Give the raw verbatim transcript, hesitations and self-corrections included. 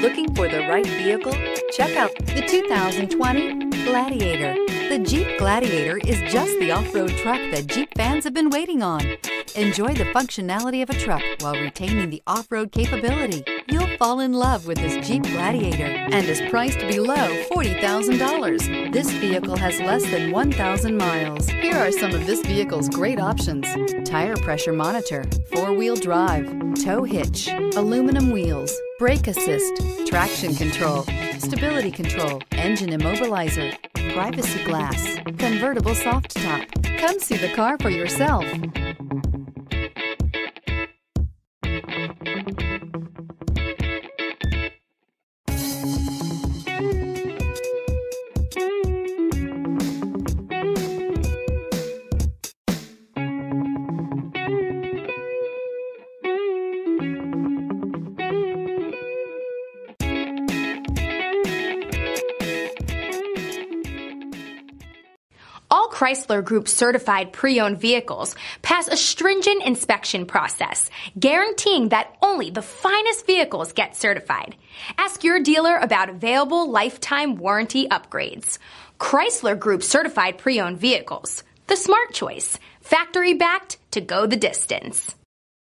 Looking for the right vehicle? Check out the two thousand twenty Gladiator. The Jeep Gladiator is just the off-road truck that Jeep fans have been waiting on. Enjoy the functionality of a truck while retaining the off-road capability. You'll fall in love with this Jeep Gladiator and is priced below forty thousand dollars. This vehicle has less than one thousand miles. Here are some of this vehicle's great options: tire pressure monitor, four-wheel drive, tow hitch, aluminum wheels, brake assist, traction control, stability control, engine immobilizer, privacy glass, convertible soft top. Come see the car for yourself. All Chrysler Group certified pre-owned vehicles pass a stringent inspection process, guaranteeing that only the finest vehicles get certified. Ask your dealer about available lifetime warranty upgrades. Chrysler Group certified pre-owned vehicles, the smart choice, factory backed to go the distance.